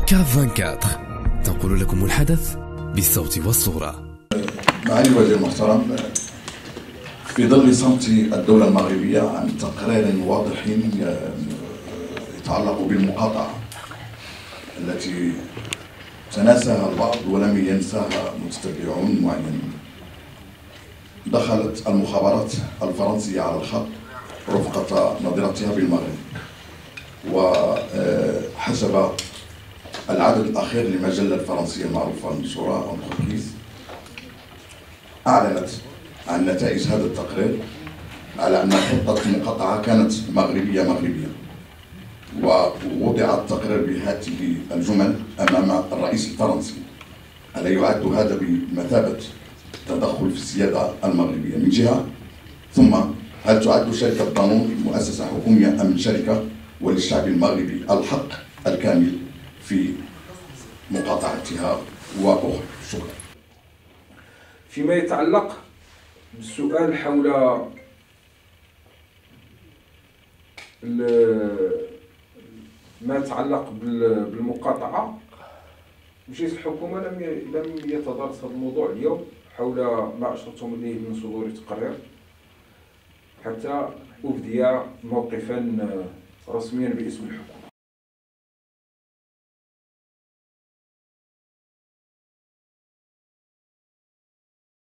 كاف 24 تنقل لكم الحدث بالصوت والصورة. معالي الوزير المحترم، في ظل صمت الدولة المغربية عن تقرير واضح يتعلق بالمقاطعة التي تناساها البعض ولم ينساها متتبعون معينون، دخلت المخابرات الفرنسية على الخط رفقة نظيرتها بالمغرب، وحسب العدد الأخير للمجلة الفرنسية المعروفة المنشورة أنتروكيز أعلنت عن نتائج هذا التقرير على أن خطة المقاطعة كانت مغربية، ووضع التقرير بهذه الجمل أمام الرئيس الفرنسي. ألا يعد هذا بمثابة تدخل في السيادة المغربية من جهة؟ ثم هل تعد شركة دانون مؤسسة حكومية أم شركة وللشعب المغربي الحق الكامل في مقاطعتها وأخرى؟ شكرا. فيما يتعلق بالسؤال حول ما يتعلق بالمقاطعة، مجلس الحكومة لم يتدارس هذا الموضوع اليوم حول ما أشرتم إليه من صدور تقرير حتى أبدي موقفا رسميا باسم الحكومة.